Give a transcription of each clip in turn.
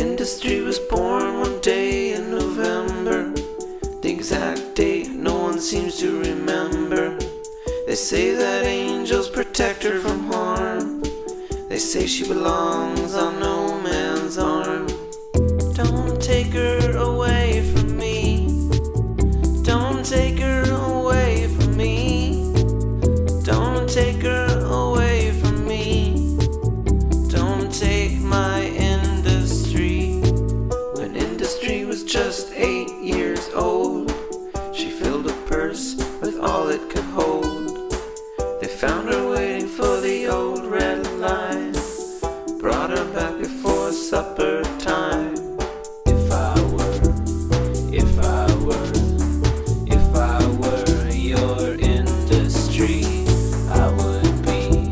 Industry was born one day in November. The exact date no one seems to remember. They say that angels protect her from harm. They say she belongs on no man's arm. Don't take her away from me. Don't take her away from me. Don't take her away from me. Don't take my industry. When industry was just 8 years old, she filled a purse with all it could hold. They found her waiting for the old red light, brought her back before supper time. If I were your industry, I would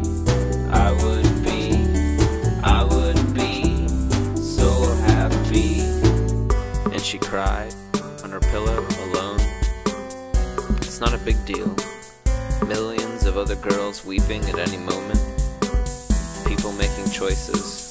be so happy. And she cried on her pillow alone. It's not a big deal. Millions of other girls weeping at any moment. People making choices.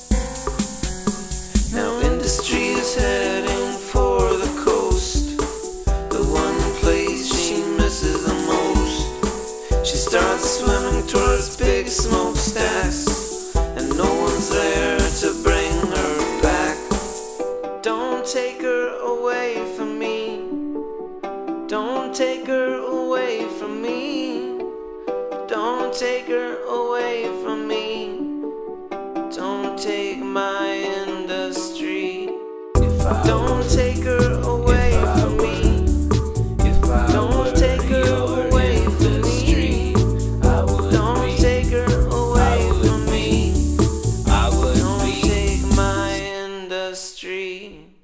Now industry is heading for the coast, the one place she misses the most. She starts swimming towards big smokestacks, and no one's there to bring her back. Don't take her away from me. Don't take her away from me. Don't take her away from me. Don't take my industry. Don't take her away from me. Don't take her away from me. Don't take her away from me. Don't take my industry.